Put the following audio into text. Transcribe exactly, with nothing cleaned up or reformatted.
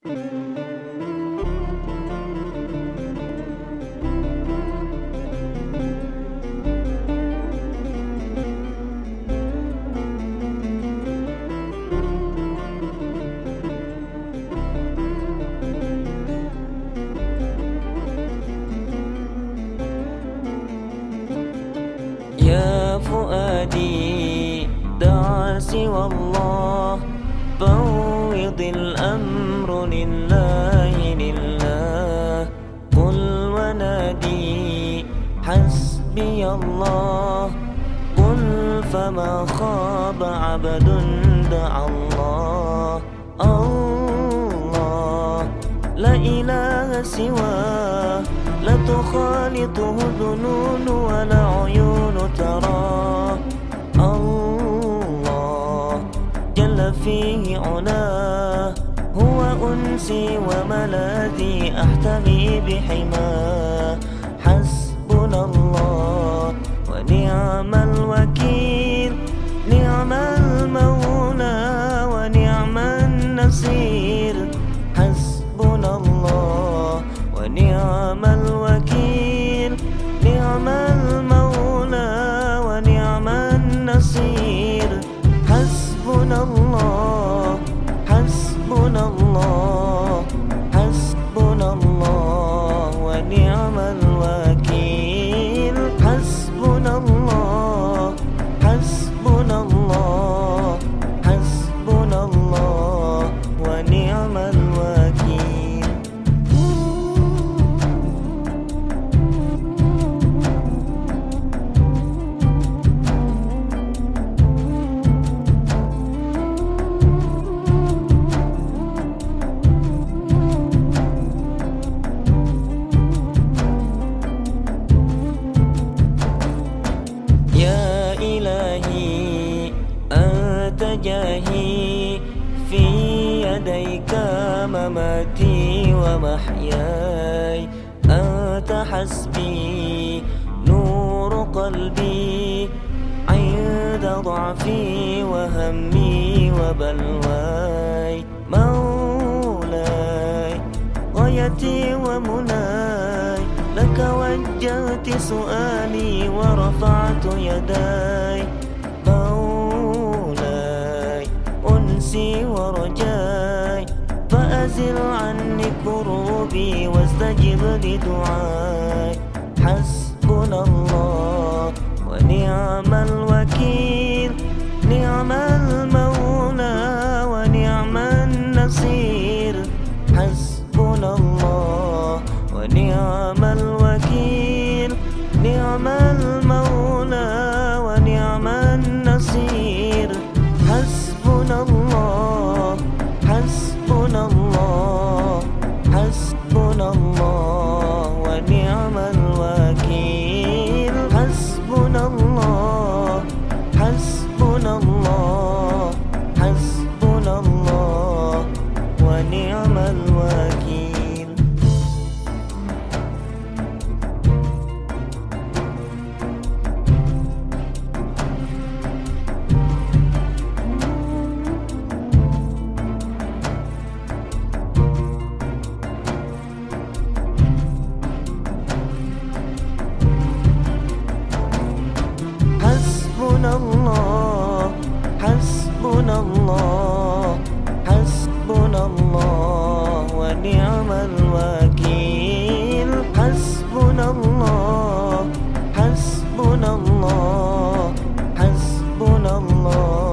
يا فؤادي دع سوى الله، فوض الأمر لله لله. قل ونادي حسبي الله، قل فما خاب عبد دعا الله. الله لا إله سواه، لا تخالطه ظنون ولا عيون تراه. الله جل فيه علاه، هو أنسي وملاذي أحتمي بحماه. حسبنا الله ونعم الوكيل، نعم المولى ونعم النصير. حسبنا الله ونعم الوكيل، نعم المولى ونعم النصير. حسبنا الله حسبنا الله حسبنا الله ونعم الوكيل. حسبنا الله حسبنا الله حسبنا الله ونعم الوكيل. يا إلهي أنت جاهي، في يديك مماتي ومحياي. أنت حسبي نور قلبي، عند ضعفي وهمي وبلواي. مولاي غايتي ومناي، لك وجهت سؤالي ورفعت يداي. مولاي أنسي ورجاي، فأزل عني كروبي واستجب لدعاي. حسبنا الله ونعم الوكيل، نعم المولى ونعم النصير. حسبنا الله ونعم الوكيل، نعم المولى ونعم النصير. حسبنا الله حسبنا الله حسبنا الله ونعم الوكيل. حسبنا الله حسبنا الله حسبنا الله ونعم الوكيل. حسبنا الله حسبنا الله حسبنا الله ونعم الوكيل. حسبنا الله حسبنا الله حسبنا الله